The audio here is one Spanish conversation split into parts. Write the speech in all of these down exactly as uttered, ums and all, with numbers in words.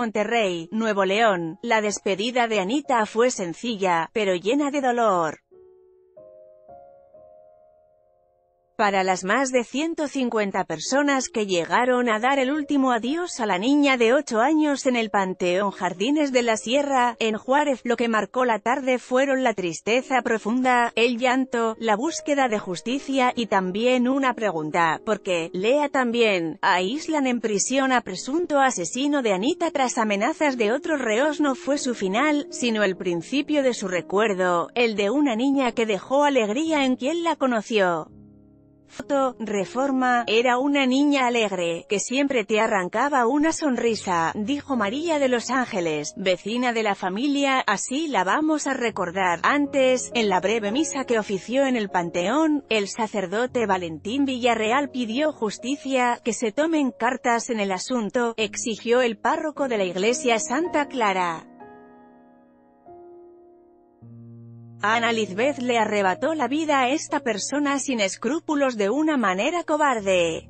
Monterrey, Nuevo León. La despedida de Anita fue sencilla, pero llena de dolor. Para las más de ciento cincuenta personas que llegaron a dar el último adiós a la niña de ocho años en el Panteón Jardines de la Sierra, en Juárez, lo que marcó la tarde fueron la tristeza profunda, el llanto, la búsqueda de justicia, y también una pregunta, ¿por qué? Lea también, aíslan en prisión a presunto asesino de Anita tras amenazas de otros reos. No fue su final, sino el principio de su recuerdo, el de una niña que dejó alegría en quien la conoció. Foto, Reforma. Era una niña alegre, que siempre te arrancaba una sonrisa, dijo María de Los Ángeles, vecina de la familia. Así la vamos a recordar. Antes, en la breve misa que ofició en el Panteón, el sacerdote Valentín Villarreal pidió justicia, que se tomen cartas en el asunto, exigió el párroco de la iglesia Santa Clara. Ana Lizbeth le arrebató la vida a esta persona sin escrúpulos de una manera cobarde.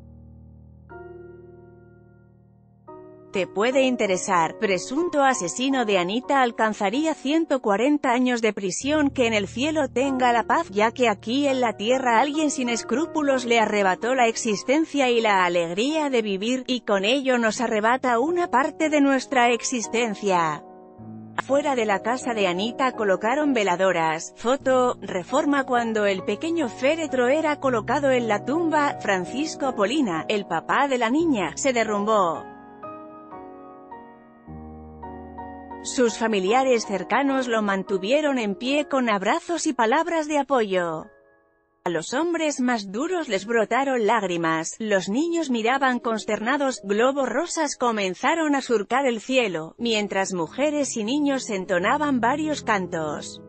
Te puede interesar, presunto asesino de Anita alcanzaría ciento cuarenta años de prisión. Que en el cielo tenga la paz, ya que aquí en la tierra alguien sin escrúpulos le arrebató la existencia y la alegría de vivir, y con ello nos arrebata una parte de nuestra existencia. Fuera de la casa de Anita colocaron veladoras. Foto, Reforma. Cuando el pequeño féretro era colocado en la tumba, Francisco Polina, el papá de la niña, se derrumbó. Sus familiares cercanos lo mantuvieron en pie con abrazos y palabras de apoyo. A los hombres más duros les brotaron lágrimas, los niños miraban consternados, globos rosas comenzaron a surcar el cielo, mientras mujeres y niños entonaban varios cantos.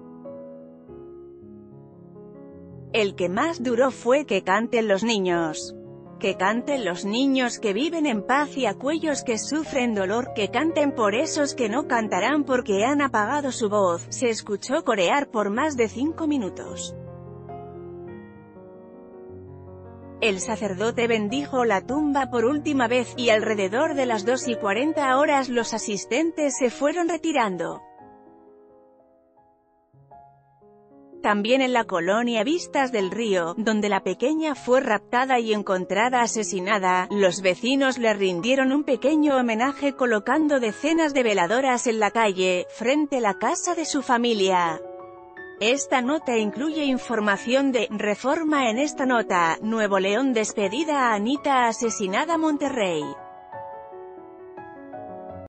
El que más duró fue Que canten los niños. Que canten los niños que viven en paz y aquellos que sufren dolor, que canten por esos que no cantarán porque han apagado su voz. Se escuchó corear por más de cinco minutos. El sacerdote bendijo la tumba por última vez, y alrededor de las dos y cuarenta horas los asistentes se fueron retirando. También en la colonia Vistas del Río, donde la pequeña fue raptada y encontrada asesinada, los vecinos le rindieron un pequeño homenaje colocando decenas de veladoras en la calle, frente a la casa de su familia. Esta nota incluye información de Reforma. En esta nota, Nuevo León despedida a Anita asesinada. Monterrey.